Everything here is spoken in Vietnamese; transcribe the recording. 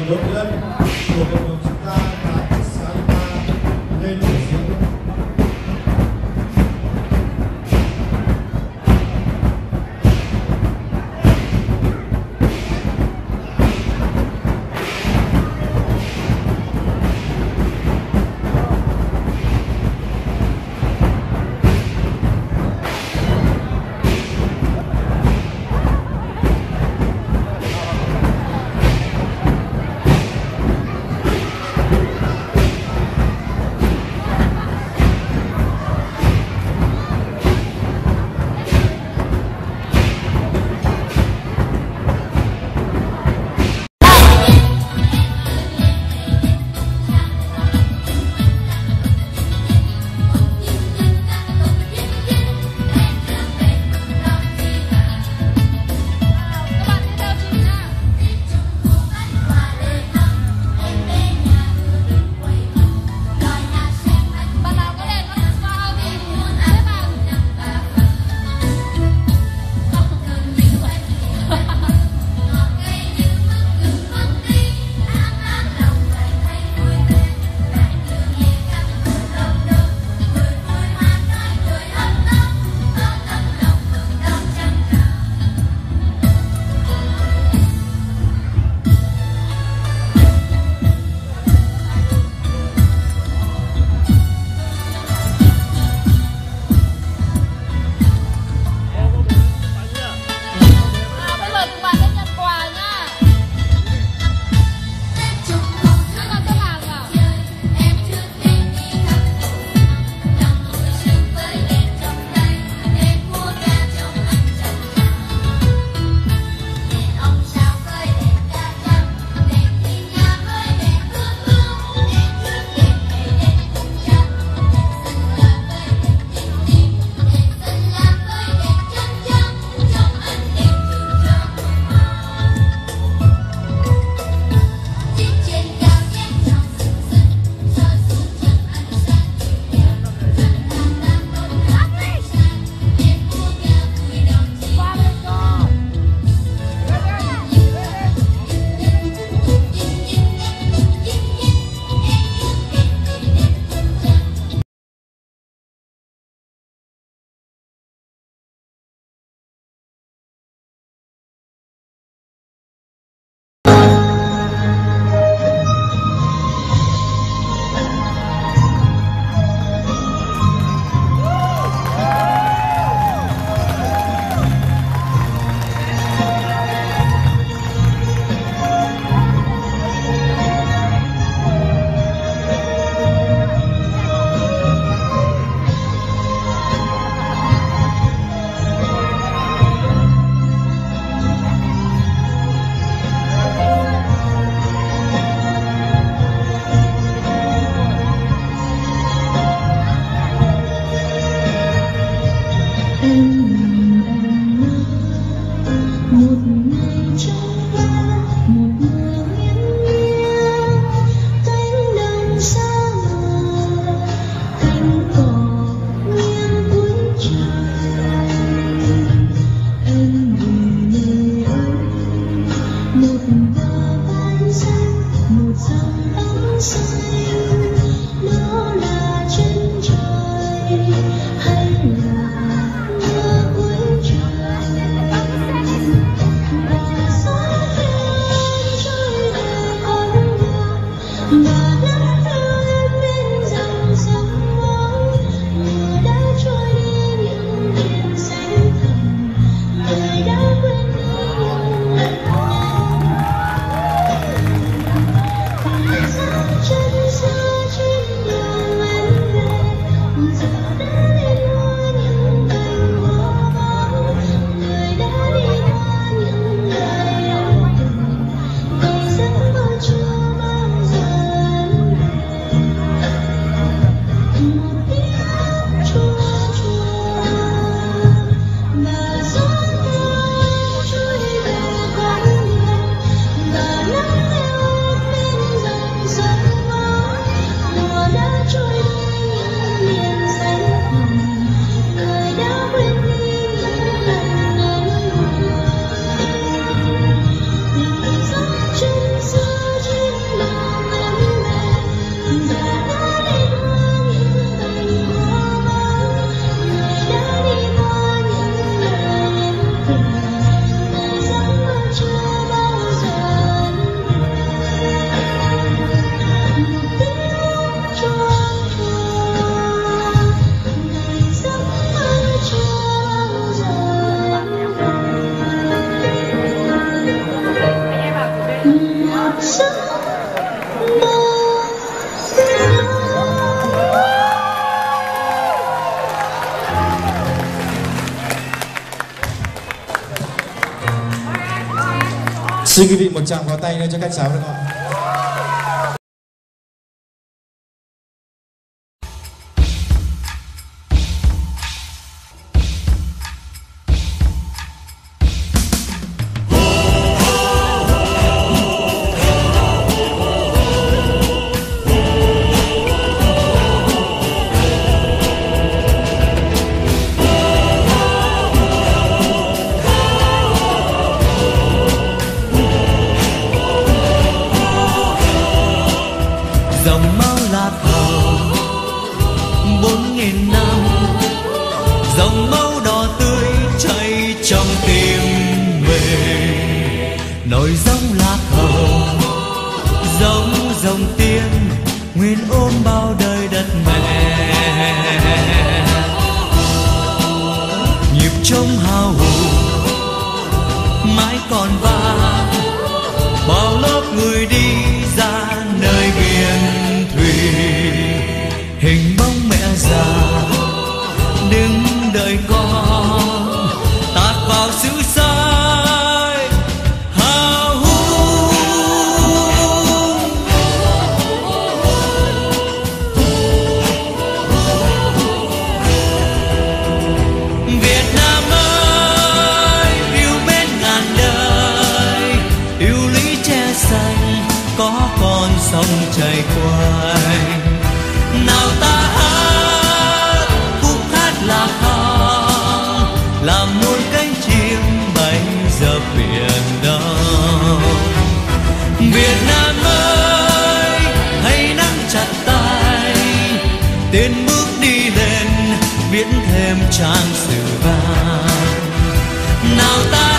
lớn lên của cộng đồng chúng ta và sáng ta lên nổi tiếng. một giấc mơ. Xin quý vị một tràng pháo tay nữa cho các cháu được không? Dòng máu lạc hầu 4.000 năm, dòng máu đỏ tươi chảy trong tim mình. Nổi dòng lạc hầu giống dòng tiên nguyên ôm bao đời đất mẹ. Nhịp trống hào hùng mãi còn vang, bao lớp người đi ra nơi biển thủy. Hình bóng mẹ già đứng đợi con tạt vào xứ sai hào hùng. Việt Nam ơi yêu mến ngàn đời, yêu lý che xanh có con sông chảy quanh. Nào ta hát khúc hát lạc hò, làm nuôi cánh chim bay dập biển đông. Việt Nam ơi hãy nắm chặt tay, tiến bước đi lên viết thêm trang sử vàng. Nào ta